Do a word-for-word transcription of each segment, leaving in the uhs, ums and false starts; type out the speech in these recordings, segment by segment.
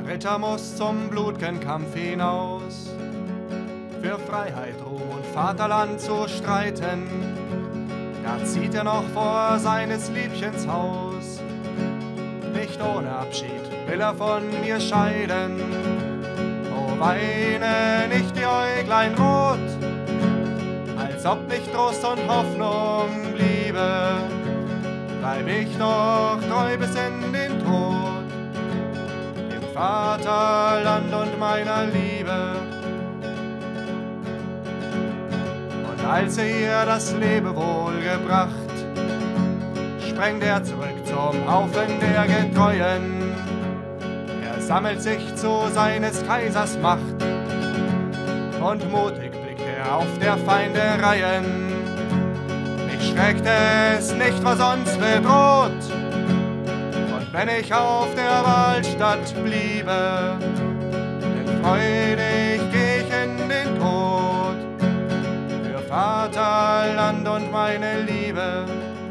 Ritter muss zum blut'gen Kampf hinaus, für Freiheit, Ruhm und Vaterland zu streiten. Da zieht er noch vor seines Liebchens Haus, nicht ohne Abschied will er von ihr scheiden. O weine nicht die Äuglein rot, als ob nicht Trost und Hoffnung bliebe, bleib ich doch treu bis in den Tod, dem Vaterland und meiner Liebe. Und als er ihr das Lebewohl gebracht, sprengt er zurück zum Haufen der Getreuen. Er sammelt sich zu seines Kaisers Macht und mutig blickt er auf der Feinde Reihen. Mich schreckt es nicht, was uns bedroht, und wenn ich auf der Wahlstatt bliebe, denn freudig geh ich in den Tod, für Vaterland und meine Liebe.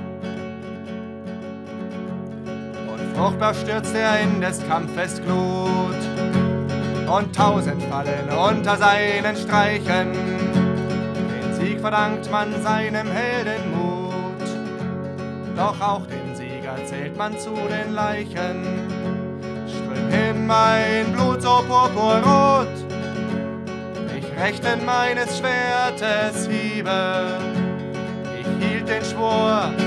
Fruchtbar stürzt er in des Kampfes Glut, und tausend fallen unter seinen Streichen. Den Sieg verdankt man seinem Heldenmut, doch auch den Sieger zählt man zu den Leichen. Strömt hin mein Blut so purpurrot, ich rechten meines Schwertes Hiebe. Ich hielt den Schwur,